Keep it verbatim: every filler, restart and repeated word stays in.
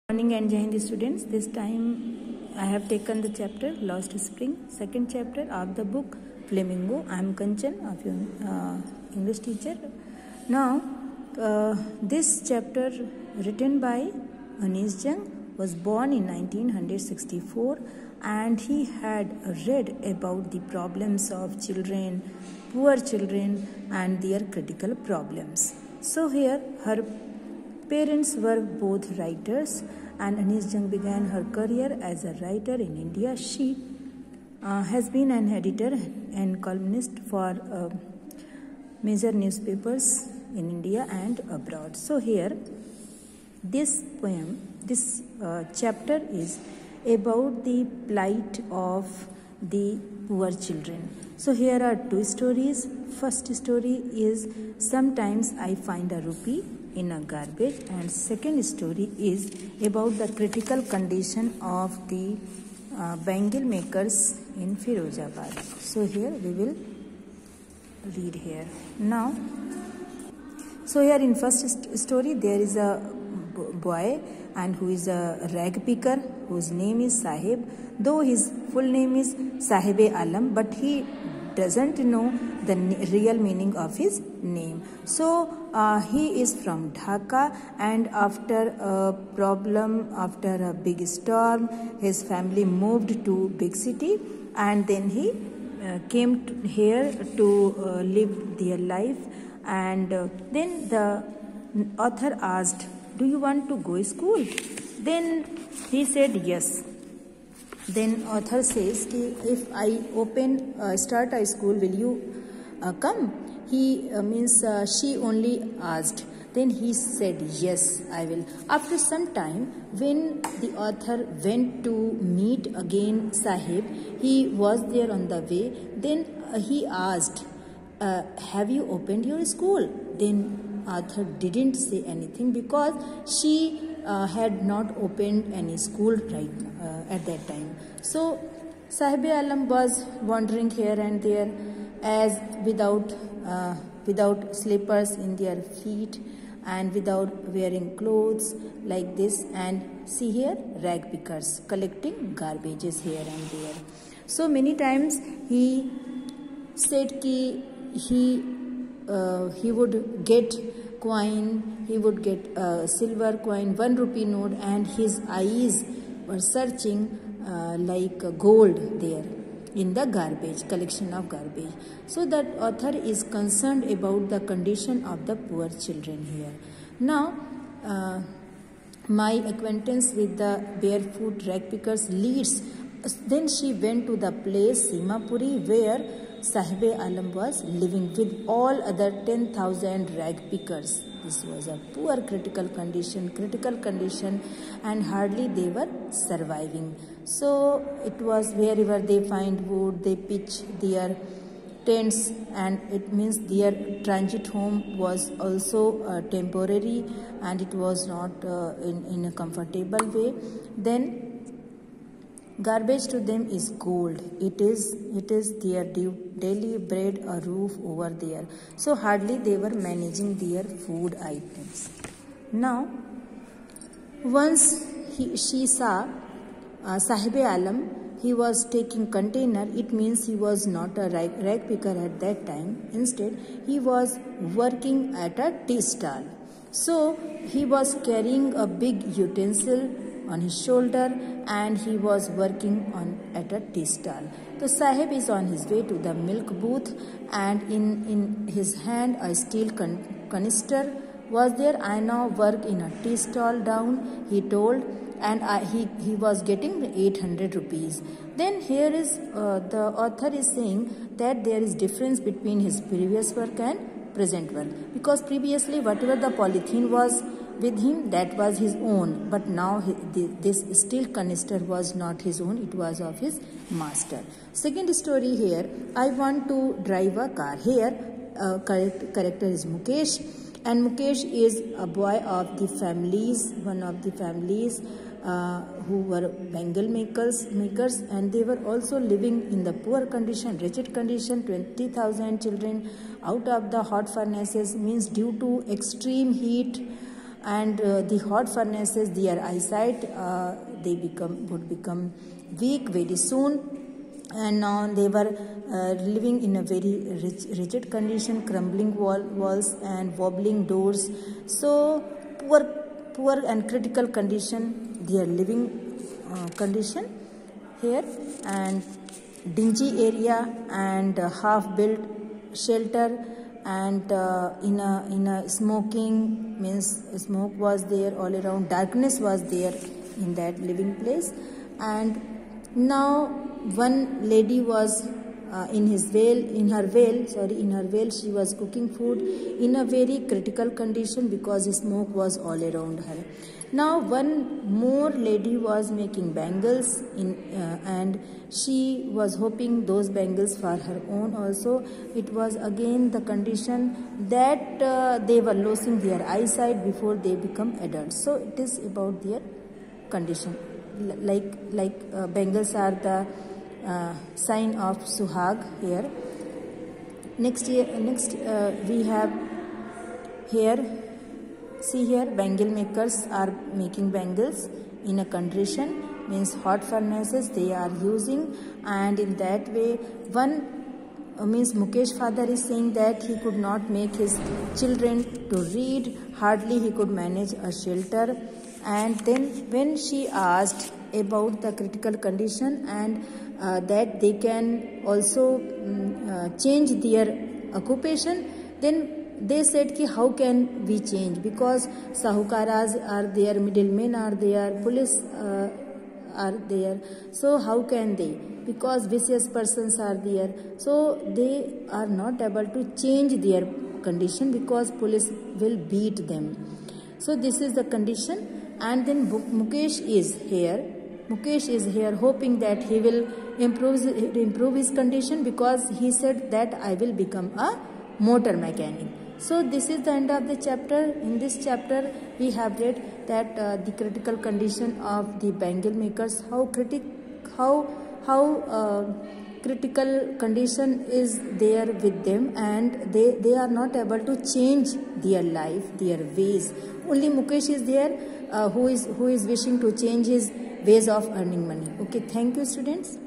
Morning and Jai Hind students. This time I have taken the chapter Lost Spring, second chapter of the book Flamingo. I am Kanchan, of your uh, English teacher. Now uh, this chapter written by Anis Jung was born in nineteen sixty-four and he had read about the problems of children, poor children and their critical problems. So here her parents were both writers and Anis Jung began her career as a writer in India. She uh, has been an editor and columnist for uh, major newspapers in India and abroad. So here this poem, this uh, chapter is about the plight of the poor children. So here are two stories. First story is Sometimes I Find a Rupee in a Garbage, and second story is about the critical condition of the uh, bangle makers in Firozabad. So here we will read here. Now, so here in first st story there is a boy and who is a rag picker whose name is Sahib, though his full name is Sahib-e Alam, but he doesn't know the real meaning of his name. So uh, he is from Dhaka, and after a problem, after a big storm, his family moved to big city, and then he uh, came to here to uh, live their life. And uh, then the author asked, "Do you want to go to school?" Then he said yes. Then author says, if I open, uh, start a school, will you uh, come? He uh, means uh, she only asked. Then he said, yes, I will. After some time, when the author went to meet again Sahib, he was there on the way. Then uh, he asked, uh, have you opened your school? Then author didn't say anything because she Uh, had not opened any school right uh, at that time. So Sahib-e Alam was wandering here and there as without uh, without slippers in their feet and without wearing clothes like this, and see here rag pickers collecting garbages here and there. So many times he said ki he uh, he would get coin, he would get a silver coin, one rupee note, and his eyes were searching uh, like gold there in the garbage, collection of garbage. So that author is concerned about the condition of the poor children here. Now, uh, my acquaintance with the barefoot rag pickers leads. Then she went to the place Simapuri where Sahib-e Alam was living with all other ten thousand rag pickers. This was a poor critical condition, critical condition, and hardly they were surviving. So it was wherever they find wood, they pitch their tents, and it means their transit home was also uh, temporary, and it was not uh, in, in a comfortable way. Then garbage to them is gold. It is it is their daily bread, a roof over there. So hardly they were managing their food items. Now, once he, she saw uh, Sahib-e Alam, he was taking container. It means he was not a rag, rag picker at that time. Instead, he was working at a tea stall. So he was carrying a big utensil on his shoulder and he was working on at a tea stall. So Sahib is on his way to the milk booth, and in, in his hand a steel con canister was there. I now work in a tea stall down, he told, and I, he, he was getting eight hundred rupees. Then here is uh, the author is saying that there is difference between his previous work and present work, because previously whatever the polythene was with him, that was his own, but now he, this steel canister was not his own, it was of his master. Second story here, I want to drive a car. Here uh, character is Mukesh, and Mukesh is a boy of the families, one of the families uh, who were bangle makers, makers, and they were also living in the poor condition, wretched condition. twenty thousand children out of the hot furnaces, means due to extreme heat and uh, the hot furnaces, their eyesight uh, they become would become weak very soon, and now they were uh, living in a very rich, rigid condition, crumbling wall, walls and wobbling doors. So poor poor and critical condition, their living uh, condition here, and dingy area and uh, half built shelter, and uh, in a in a smoking means smoke was there all around, darkness was there in that living place. And now one lady was uh, in his veil in her veil sorry in her veil she was cooking food in a very critical condition because smoke was all around her. Now one more lady was making bangles in uh, and she was hoping those bangles for her own also. It was again the condition that uh, they were losing their eyesight before they become adults. So it is about their condition. L like like uh, bangles are the uh, sign of Suhag here. Next year, next uh, we have here. See here, bangle makers are making bangles in a condition, means hot furnaces they are using, and in that way one uh, means Mukesh father is saying that he could not make his children to read, hardly he could manage a shelter. And then when she asked about the critical condition and uh, that they can also um, uh, change their occupation, then they said ki how can we change, because sahukaras are there, middlemen are there, police uh, are there, so how can they, because vicious persons are there, so they are not able to change their condition because police will beat them. So this is the condition. And then Mukesh is here Mukesh is here hoping that he will improve improve his condition, because he said that I will become a motor mechanic. So this is the end of the chapter. In this chapter we have read that uh, the critical condition of the bangle makers, how critic how how uh, critical condition is there with them, and they they are not able to change their life, their ways. Only Mukesh is there uh, who is who is wishing to change his ways of earning money. Okay, thank you students.